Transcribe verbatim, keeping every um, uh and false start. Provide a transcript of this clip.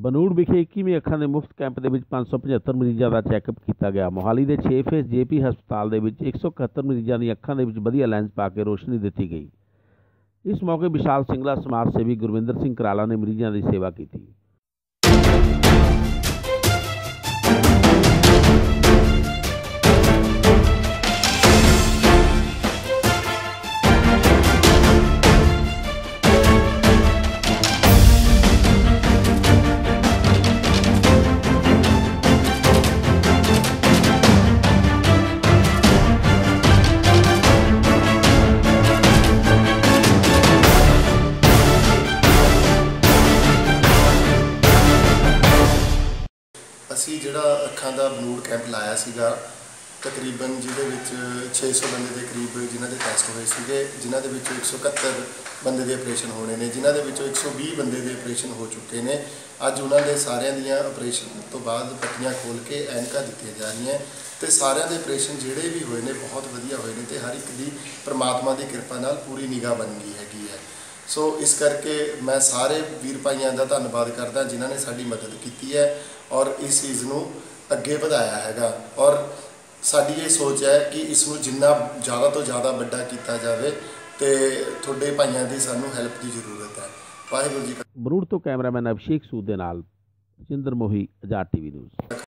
ਬਨੂੜ ਵਿਖੇ ਇੱਕੀਵੇਂ ਅੱਖਾਂ ਦੇ ਮੁਫਤ ਕੈਂਪ ਦੇ ਵਿੱਚ ਪੰਜ ਸੌ ਪਝੱਤਰ ਮਰੀਜ਼ਾਂ ਦਾ ਚੈੱਕਅਪ ਕੀਤਾ ਗਿਆ। ਮੋਹਾਲੀ ਦੇ ਛੇ ਫੇਸ ਜੇ ਪੀ ਹਸਪਤਾਲ ਦੇ ਵਿੱਚ ਇੱਕ ਸੌ ਇਕਹੱਤਰ ਮਰੀਜ਼ਾਂ ਦੀਆਂ ਅੱਖਾਂ ਦੇ ਵਿੱਚ ਵਧੀਆ ਲੈਂਸ ਪਾ ਕੇ ਰੋਸ਼ਨੀ ਦਿੱਤੀ ਗਈ। ਇਸ ਮੌਕੇ ਵਿਸ਼ਾਲ ਸਿੰਗਲਾ ਸਮਾਜ ਸੇਵੀ ਗੁਰਵਿੰਦਰ ਸਿੰਘ ਕਰਾਲਾ ਨੇ ਮਰੀਜ਼ਾਂ ਦੀ ਸੇਵਾ ਕੀਤੀ। ਅਸੀਂ ਜਿਹੜਾ ਅੱਖਾਂ ਦਾ ਬਨੂੜ ਕੈਂਪ ਲਾਇਆ ਸੀਗਾ, ਤਕਰੀਬਨ ਜਿਹਦੇ ਵਿੱਚ ਛੇ ਸੌ ਬੰਦੇ ਦੇ ਕਰੀਬ ਜਿਨ੍ਹਾਂ ਦੇ ਟੈਸਟ ਹੋਏ ਸੀਗੇ, ਜਿਨ੍ਹਾਂ ਦੇ ਵਿੱਚੋਂ ਇੱਕ ਸੌ ਇਕਹੱਤਰ ਬੰਦੇ ਦੇ ਆਪਰੇਸ਼ਨ ਹੋਣੇ ਨੇ, ਜਿਨ੍ਹਾਂ ਦੇ ਵਿੱਚੋਂ ਇੱਕ ਸੌ ਵੀਹ ਬੰਦੇ ਦੇ ਆਪਰੇਸ਼ਨ ਹੋ ਚੁੱਕੇ ਨੇ। ਅੱਜ ਉਹਨਾਂ ਦੇ ਸਾਰਿਆਂ ਦੀਆਂ ਆਪਰੇਸ਼ਨ ਤੋਂ ਬਾਅਦ ਪੱਟੀਆਂ ਖੋਲ੍ਹ ਕੇ ਐਨਕਾਂ ਦਿੱਤੀਆਂ ਜਾ ਰਹੀਆਂ ਤੇ ਸਾਰਿਆਂ ਦੇ ਆਪਰੇਸ਼ਨ ਜਿਹੜੇ ਵੀ ਹੋਏ ਨੇ ਬਹੁਤ ਵਧੀਆ ਹੋਏ ਨੇ ਤੇ ਹਰ ਇੱਕ ਦੀ ਪਰਮਾਤਮਾ ਦੀ ਕਿਰਪਾ ਨਾਲ ਪੂਰੀ ਨਿਗਾਹ ਬਣ ਗਈ ਹੈਗੀ ਹੈ। ਸੋ ਇਸ ਕਰਕੇ ਮੈਂ ਸਾਰੇ ਵੀਰ ਭਾਈਆਂ ਦਾ ਧੰਨਵਾਦ ਕਰਦਾ ਜਿਨ੍ਹਾਂ ਨੇ ਸਾਡੀ ਮਦਦ ਕੀਤੀ ਹੈ ਔਰ ਇਸ ਚੀਜ਼ ਨੂੰ ਅੱਗੇ ਵਧਾਇਆ ਹੈਗਾ। ਔਰ ਸਾਡੀ ਇਹ ਸੋਚ ਹੈ ਕਿ ਇਸ ਨੂੰ ਜਿੰਨਾ ਜ਼ਿਆਦਾ ਤੋਂ ਜ਼ਿਆਦਾ ਵੱਡਾ ਕੀਤਾ ਜਾਵੇ ਤੇ ਤੁਹਾਡੇ ਭਾਈਆਂ ਦੀ ਸਾਨੂੰ ਹੈਲਪ ਦੀ ਜ਼ਰੂਰਤ ਹੈ। ਵਾਹਿਗੁਰੂ ਜੀ। ਬਨੂੜ ਤੋਂ ਕੈਮਰਾਮੈਨ ਅਭਿਸ਼ੇਕ ਸੂਦ ਦੇ ਨਾਲ ਜਿੰਦਰ ਮੋਹੀ, ਆਜ਼ਾਦ ਟੀਵੀ ਨਿਊਜ਼।